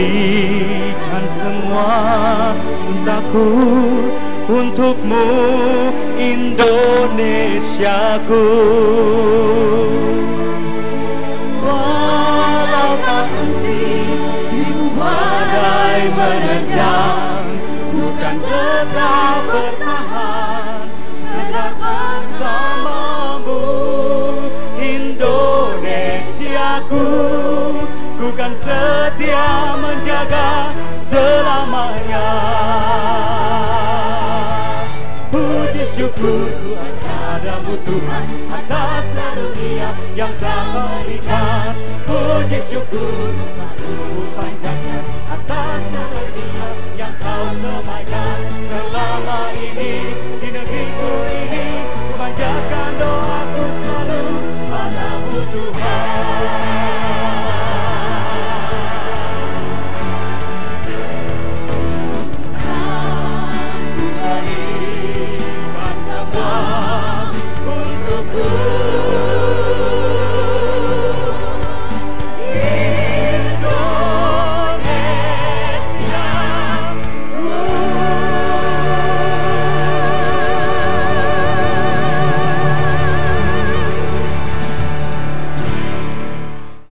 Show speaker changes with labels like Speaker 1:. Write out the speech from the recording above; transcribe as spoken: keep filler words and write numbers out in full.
Speaker 1: berikan semua cintaku untukmu, Indonesiaku. Walau tak henti seribu badai menerjang, bukan tetap bertahan tegar bersamamu, Indonesiaku. Ku kan setia menjaga selamanya. Puji syukurku kepadamu Tuhan atas karunia yang telah berikan. Puji syukur selalu panjatkan atas karunia yang kau semaikan selama ini.